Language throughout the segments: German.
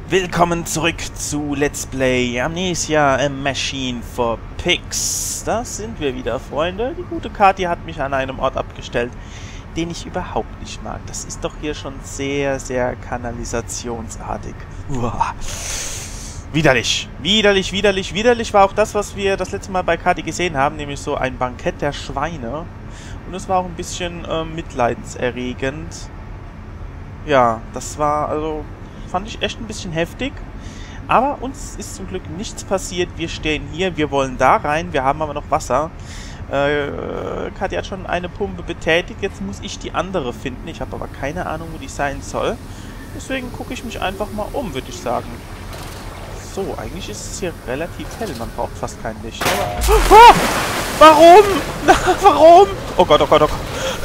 Willkommen zurück zu Let's Play Amnesia: A Machine for Pigs. Da sind wir wieder, Freunde. Die gute Kathi hat mich an einem Ort abgestellt, den ich überhaupt nicht mag. Das ist doch hier schon sehr, sehr kanalisationsartig. Uah. Widerlich. Widerlich, widerlich, widerlich war auch das, was wir das letzte Mal bei Kathi gesehen haben, nämlich so ein Bankett der Schweine. Und es war auch ein bisschen mitleidenserregend. Ja, das war also... fand ich echt ein bisschen heftig. Aber uns ist zum Glück nichts passiert. Wir stehen hier, wir wollen da rein. Wir haben aber noch Wasser. Kathi hat schon eine Pumpe betätigt. Jetzt muss ich die andere finden. Ich habe aber keine Ahnung, wo die sein soll. Deswegen gucke ich mich einfach mal um, würde ich sagen. So, eigentlich ist es hier relativ hell. Man braucht fast kein Licht. Aber oh, warum? Warum? Oh Gott, oh Gott, oh Gott.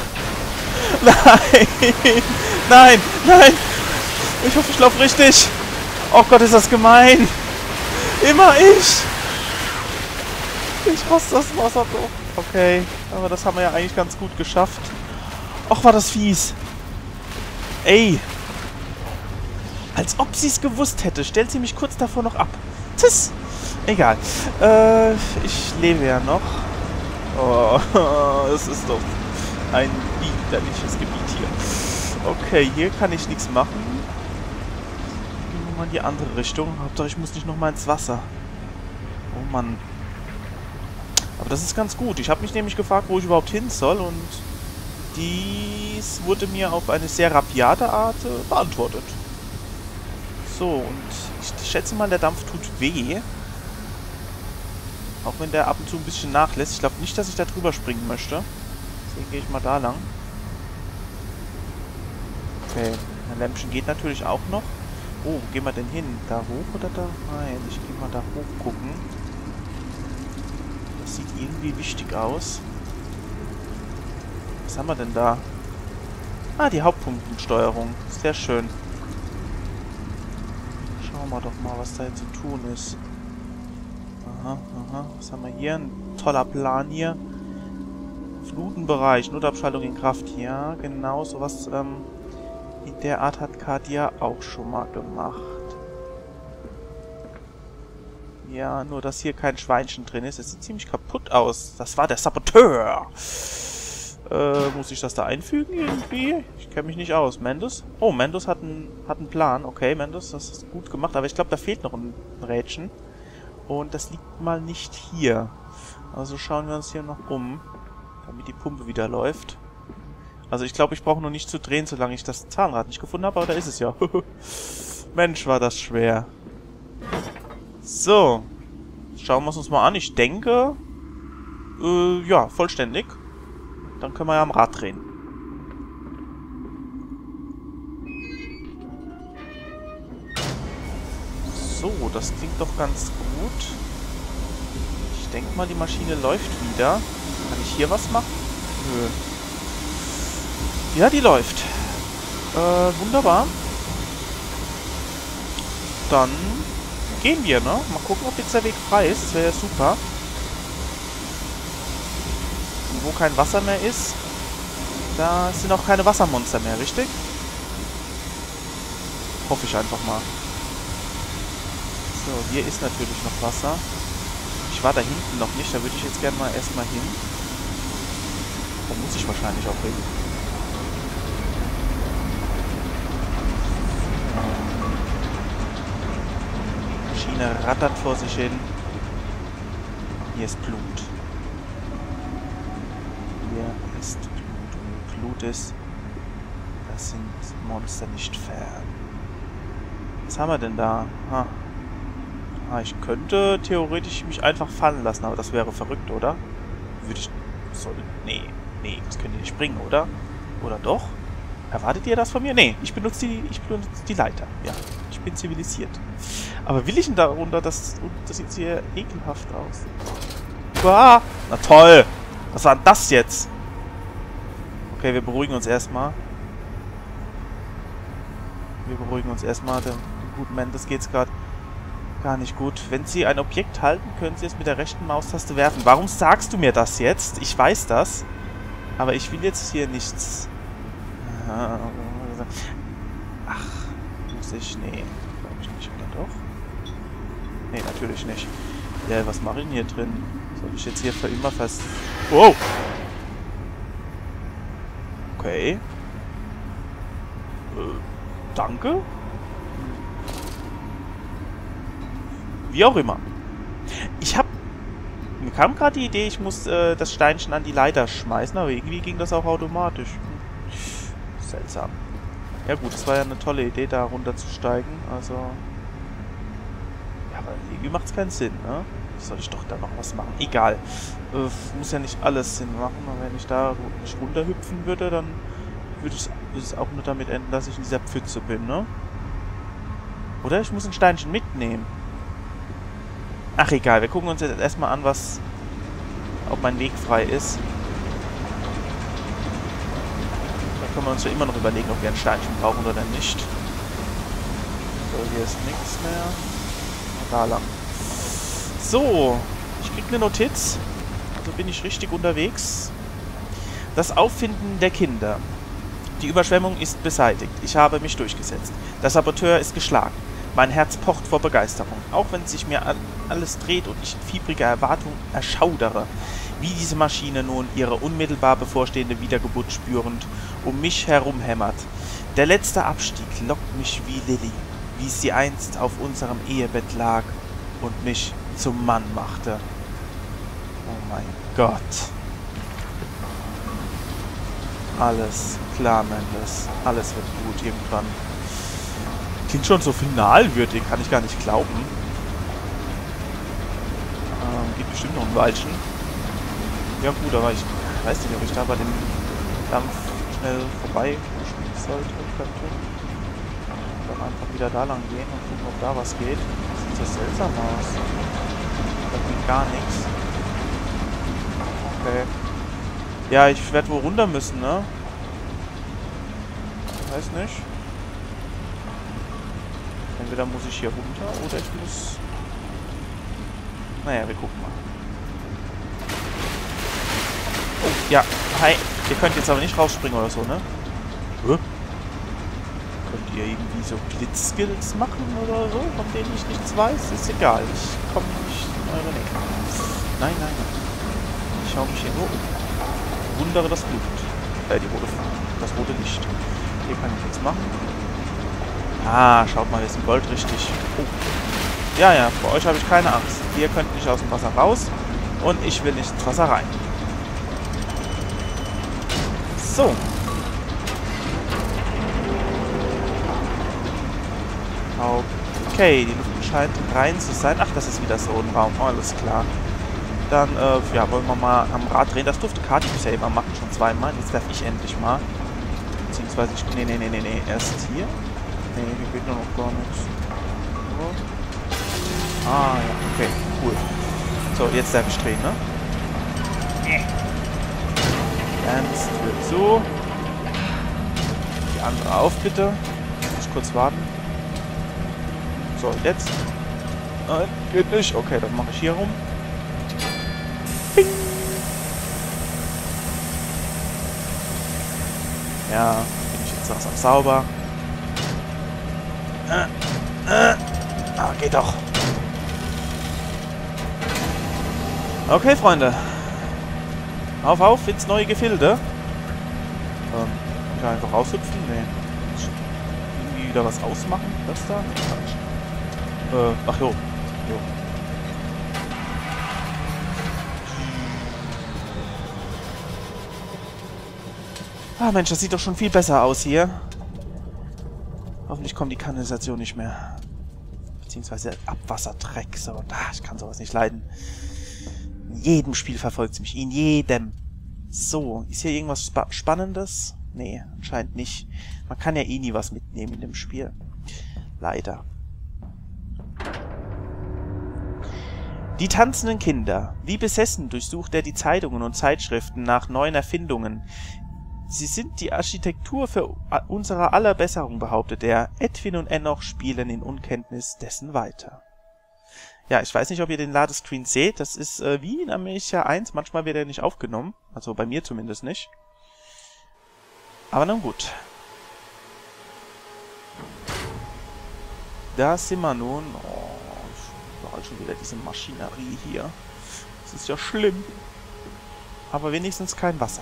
Nein! Nein! Nein! Ich hoffe, ich laufe richtig. Oh Gott, ist das gemein. Immer ich. Ich hasse das Wasser doch. Okay, aber das haben wir ja eigentlich ganz gut geschafft. Och, war das fies. Ey. Als ob sie es gewusst hätte. Stellt sie mich kurz davor noch ab. Tschüss. Egal. Ich lebe ja noch. Oh, es ist doch ein widerliches Gebiet hier. Okay, hier kann ich nichts machen. Mal in die andere Richtung. Hauptsache, ich muss nicht nochmal ins Wasser. Oh Mann. Aber das ist ganz gut. Ich habe mich nämlich gefragt, wo ich überhaupt hin soll, und dies wurde mir auf eine sehr rabiate Art beantwortet. So, und ich schätze mal, der Dampf tut weh. Auch wenn der ab und zu ein bisschen nachlässt. Ich glaube nicht, dass ich da drüber springen möchte. Deswegen gehe ich mal da lang. Okay, ein Lämpchen geht natürlich auch noch. Oh, wo gehen wir denn hin? Da hoch oder da rein? Ich gehe mal da hoch gucken. Das sieht irgendwie wichtig aus. Was haben wir denn da? Ah, die Hauptpumpensteuerung. Sehr schön. Schauen wir doch mal, was da jetzt zu tun ist. Aha, aha. Was haben wir hier? Ein toller Plan hier. Flutenbereich, Notabschaltung in Kraft. Ja, genau, sowas, in der Art hat Kathi ja auch schon mal gemacht. Ja, nur dass hier kein Schweinchen drin ist. Es sieht ziemlich kaputt aus. Das war der Saboteur. Muss ich das da einfügen irgendwie? Ich kenne mich nicht aus. Mendes? Oh, Mendes hat einen Plan. Okay, Mendes, das ist gut gemacht. Aber ich glaube, da fehlt noch ein Rädchen. Und das liegt mal nicht hier. Also schauen wir uns hier noch um, damit die Pumpe wieder läuft. Also ich glaube, ich brauche nur nicht zu drehen, solange ich das Zahnrad nicht gefunden habe, aber da ist es ja. Mensch, war das schwer. So. Schauen wir es uns mal an. Ich denke, ja, vollständig. Dann können wir ja am Rad drehen. So, das klingt doch ganz gut. Ich denke mal, die Maschine läuft wieder. Kann ich hier was machen? Nö. Ja, die läuft. Wunderbar. Dann gehen wir, ne? Mal gucken, ob jetzt der Weg frei ist. Das wäre ja super. Und wo kein Wasser mehr ist, da sind auch keine Wassermonster mehr, richtig? Hoffe ich einfach mal. So, hier ist natürlich noch Wasser. Ich war da hinten noch nicht, da würde ich jetzt gerne mal erstmal hin. Da muss ich wahrscheinlich auch hin. Rattert vor sich hin. Hier ist Blut. Hier ist Blut. Und wo Blut ist, das sind Monster nicht fern. Was haben wir denn da? Ich könnte theoretisch mich einfach fallen lassen, aber das wäre verrückt, oder? Würde ich... Nee, das könnt ihr nicht bringen, oder? Oder doch? Erwartet ihr das von mir? Nee, ich benutze die Leiter. Ja, ich bin zivilisiert. Aber will ich denn da runter? Das sieht sehr ekelhaft aus. Ah, na toll! Was war denn das jetzt? Okay, wir beruhigen uns erstmal. Dem guten Mendes geht's gerade gar nicht gut. Wenn Sie ein Objekt halten, können Sie es mit der rechten Maustaste werfen. Warum sagst du mir das jetzt? Ich weiß das. Aber ich will jetzt hier nichts... Ach, muss ich... Nee. Glaube ich nicht, oder doch? Nee, natürlich nicht. Ja, was mache ich denn hier drin? Soll ich jetzt hier für immer fast... Wow! Okay. Danke? Wie auch immer. Mir kam gerade die Idee, ich muss das Steinchen an die Leiter schmeißen, aber irgendwie ging das auch automatisch. Seltsam. Ja gut, es war ja eine tolle Idee, da runterzusteigen. Also... Ja, aber irgendwie macht es keinen Sinn, ne? Soll ich doch da noch was machen? Egal. Muss ja nicht alles Sinn machen. Und wenn ich da nicht runterhüpfen würde, dann würde es auch nur damit enden, dass ich in dieser Pfütze bin, ne? Oder ich muss ein Steinchen mitnehmen. Ach egal, wir gucken uns jetzt erstmal an, ob mein Weg frei ist. Dann können wir uns ja immer noch überlegen, ob wir ein Steinchen brauchen oder nicht. So, hier ist nichts mehr. Da lang. So, ich krieg eine Notiz. Also bin ich richtig unterwegs. Das Auffinden der Kinder. Die Überschwemmung ist beseitigt. Ich habe mich durchgesetzt. Der Saboteur ist geschlagen. Mein Herz pocht vor Begeisterung, auch wenn sich mir alles dreht und ich in fiebriger Erwartung erschaudere, wie diese Maschine nun ihre unmittelbar bevorstehende Wiedergeburt spürend um mich herum hämmert. Der letzte Abstieg lockt mich wie Lilly, wie sie einst auf unserem Ehebett lag und mich zum Mann machte. Oh mein Gott. Alles klar, Mendes. Alles wird gut irgendwann. Klingt schon so finalwürdig, kann ich gar nicht glauben. Geht bestimmt noch ein Weilchen. Ja gut, aber ich weiß nicht, ob ich da bei dem Dampf schnell vorbei sollte, könnte. Dann einfach wieder da lang gehen und gucken, ob da was geht. Das sieht so seltsam aus. Da geht gar nichts. Okay. Ja, ich werde wohl runter müssen, ne? Weiß nicht. Entweder muss ich hier runter oder ich muss... Naja, wir gucken mal. Oh, ja. Hi. Ihr könnt jetzt aber nicht rausspringen oder so, ne? Könnt ihr irgendwie so Blitzskills machen oder so, von denen ich nichts weiß? Ist egal. Ich komme nicht in eure Nähe. Nein, nein, nein. Ich schaue mich hier nur um. Wundere das Blut. Das rote Licht. Hier kann ich jetzt machen. Ah, schaut mal, wir sind goldrichtig. Oh. Ja, ja, vor euch habe ich keine Angst. Ihr könnt nicht aus dem Wasser raus und ich will nicht ins Wasser rein. So. Okay, die Luft scheint rein zu sein. Ach, das ist wieder so ein Raum. Alles klar. Dann, ja, wollen wir mal am Rad drehen. Das durfte Kati bisher immer machen, schon zweimal. Jetzt darf ich endlich mal. Beziehungsweise ich... Nee. Erst hier. Nee, hier geht noch gar nichts. So. Ah, ja, okay, cool. So, jetzt darf ich drehen, ne? Ganz Tür zu. Die andere auf, bitte. Muss kurz warten. So, jetzt. Nein, geht nicht. Okay, dann mache ich hier rum. Bing. Ja, bin ich jetzt langsam sauber. Ah, geht doch. Okay, Freunde. Auf ins neue Gefilde. Kann ich einfach raushüpfen? Nee. Irgendwie wieder was ausmachen? Das da? Nee, falsch. Ach jo. Ah, Mensch, das sieht doch schon viel besser aus hier. Hoffentlich kommt die Kanalisation nicht mehr. Beziehungsweise Abwasserdreck. So, ich kann sowas nicht leiden. In jedem Spiel verfolgt es mich. In jedem. So, ist hier irgendwas Spannendes? Nee, anscheinend nicht. Man kann ja eh nie was mitnehmen in dem Spiel. Leider. Die tanzenden Kinder. Wie besessen durchsucht er die Zeitungen und Zeitschriften nach neuen Erfindungen. Sie sind die Architektur für unsere aller Besserung, behauptet er. Edwin und Enoch spielen in Unkenntnis dessen weiter. Ja, ich weiß nicht, ob ihr den Ladescreen seht. Das ist wie in Amnesia 1. Manchmal wird er nicht aufgenommen. Also bei mir zumindest nicht. Aber nun gut. Da sind wir nun. Oh, überall schon wieder diese Maschinerie hier. Das ist ja schlimm. Aber wenigstens kein Wasser.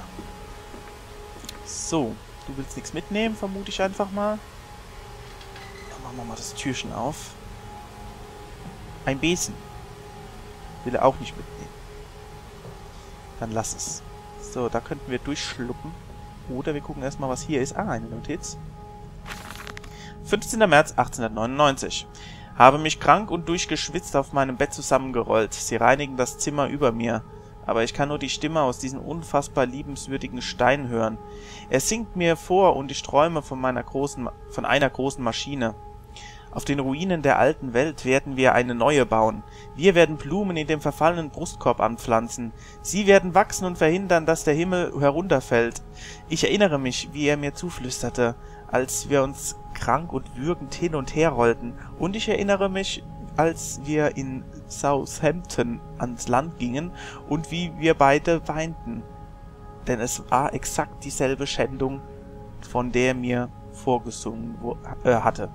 So, du willst nichts mitnehmen, vermute ich einfach mal. Dann machen wir mal das Türchen auf. Ein Besen. Will er auch nicht mitnehmen. Dann lass es. So, da könnten wir durchschluppen. Oder wir gucken erstmal, was hier ist. Ah, eine Notiz. 15. März 1899. Habe mich krank und durchgeschwitzt auf meinem Bett zusammengerollt. Sie reinigen das Zimmer über mir. Aber ich kann nur die Stimme aus diesen unfassbar liebenswürdigen Steinen hören. Er singt mir vor und ich träume von einer großen Maschine. Auf den Ruinen der alten Welt werden wir eine neue bauen. Wir werden Blumen in dem verfallenen Brustkorb anpflanzen. Sie werden wachsen und verhindern, dass der Himmel herunterfällt. Ich erinnere mich, wie er mir zuflüsterte, als wir uns krank und würgend hin und her rollten. Und ich erinnere mich, als wir in Southampton ans Land gingen und wie wir beide weinten. Denn es war exakt dieselbe Schändung, von der mir vorgesungen hatte.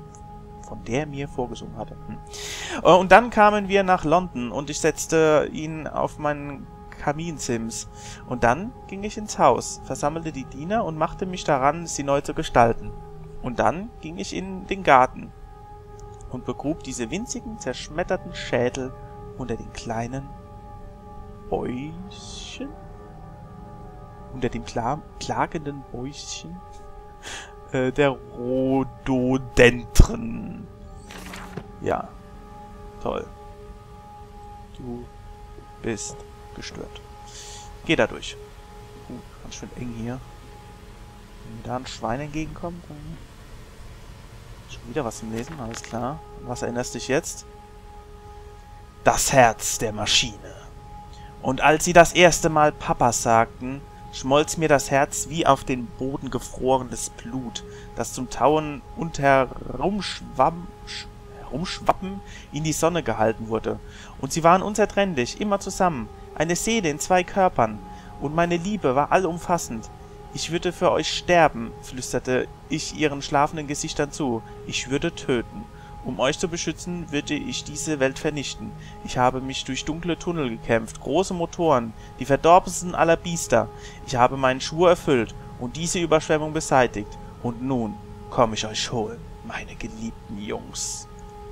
Und dann kamen wir nach London und ich setzte ihn auf meinen Kaminsims. Und dann ging ich ins Haus, versammelte die Diener und machte mich daran, sie neu zu gestalten. Und dann ging ich in den Garten und begrub diese winzigen, zerschmetterten Schädel unter den kleinen Bäuschen? Unter dem klagenden Bäuschen der Rhododendren. Ja, toll. Du bist gestört. Geh da durch. Ganz schön eng hier. Wenn mir da ein Schwein entgegenkommt, dann schon wieder was zum Lesen, alles klar. Was erinnerst dich jetzt? Das Herz der Maschine. Und als sie das erste Mal Papa sagten, schmolz mir das Herz wie auf den Boden gefrorenes Blut, das zum Tauen und Herumschwappen in die Sonne gehalten wurde. Und sie waren unzertrennlich, immer zusammen, eine Seele in zwei Körpern, und meine Liebe war allumfassend. Ich würde für euch sterben, flüsterte ich ihren schlafenden Gesichtern zu. Ich würde töten. Um euch zu beschützen, würde ich diese Welt vernichten. Ich habe mich durch dunkle Tunnel gekämpft, große Motoren, die verdorbensten aller Biester. Ich habe meinen Schwur erfüllt und diese Überschwemmung beseitigt. Und nun komme ich euch holen, meine geliebten Jungs.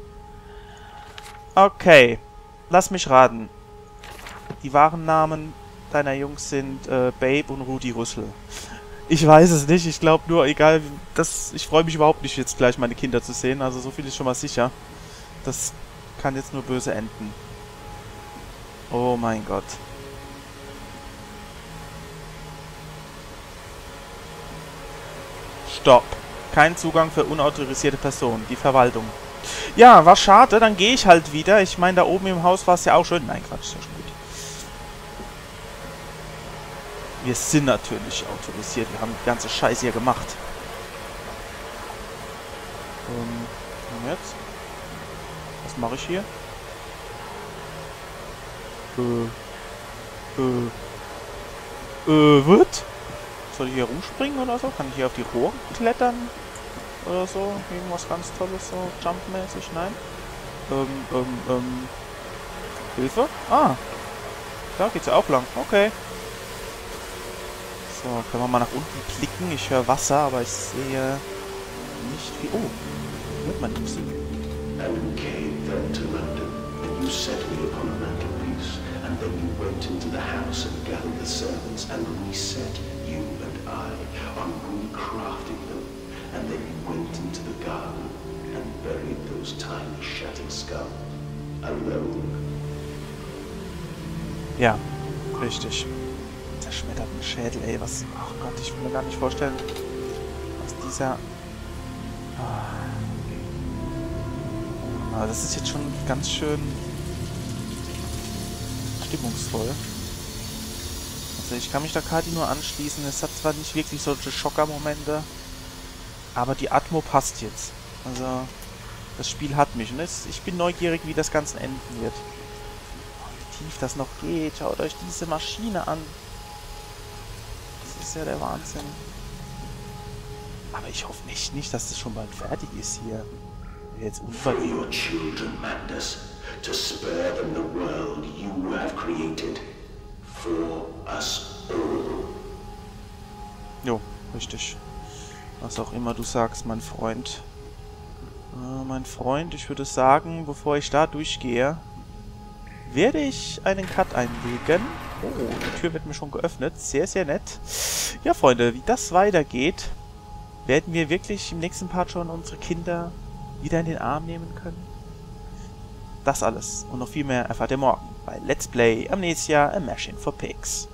Okay, lass mich raten. Die wahren Namen deiner Jungs sind Babe und Rudi Rüssel. Ich weiß es nicht, ich glaube nur, egal, ich freue mich überhaupt nicht, jetzt gleich meine Kinder zu sehen, also so viel ist schon mal sicher. Das kann jetzt nur böse enden. Oh mein Gott. Stopp. Kein Zugang für unautorisierte Personen, die Verwaltung. Ja, war schade, dann gehe ich halt wieder. Ich meine, da oben im Haus war es ja auch schön. Nein, Quatsch, ist ja schon gut. Wir sind natürlich autorisiert. Wir haben die ganze Scheiße hier gemacht. Und jetzt? Was mache ich hier? Was? Soll ich hier rumspringen oder so? Kann ich hier auf die Rohre klettern? Oder so? Irgendwas ganz Tolles, so jumpmäßig? Nein? Hilfe? Ah! Da geht's ja auch lang. Okay. So, können wir mal nach unten blicken. Ich höre Wasser, aber ich sehe nicht viel. Oh, hört man die Musik. And we came then to London, and you set me upon a mantelpiece, and then you went into the house and gathered the servants, and reset you and I on recrafting them, and then you went into the garden and buried those tiny shattered skulls alone. Ja, richtig. Zerschmetterten Schädel, ey, was... Ach Gott, ich will mir gar nicht vorstellen, was dieser... Ah, das ist jetzt schon ganz schön stimmungsvoll. Also ich kann mich da Kati nur anschließen. Es hat zwar nicht wirklich solche Schocker-Momente, aber die Atmo passt jetzt. Also das Spiel hat mich. Und ich bin neugierig, wie das Ganze enden wird. Wie tief das noch geht. Schaut euch diese Maschine an. Das ist ja der Wahnsinn. Aber ich hoffe nicht, dass das schon bald fertig ist hier. Jetzt For your children, Mandus, to spare them the world you have created. For us all. Jo, richtig. Was auch immer du sagst, mein Freund. Mein Freund, ich würde sagen, bevor ich da durchgehe, werde ich einen Cut einlegen. Oh, die Tür wird mir schon geöffnet. Sehr, sehr nett. Ja, Freunde, wie das weitergeht, werden wir wirklich im nächsten Part schon unsere Kinder wieder in den Arm nehmen können. Das alles und noch viel mehr erfahrt ihr morgen bei Let's Play Amnesia: A Machine for Pigs.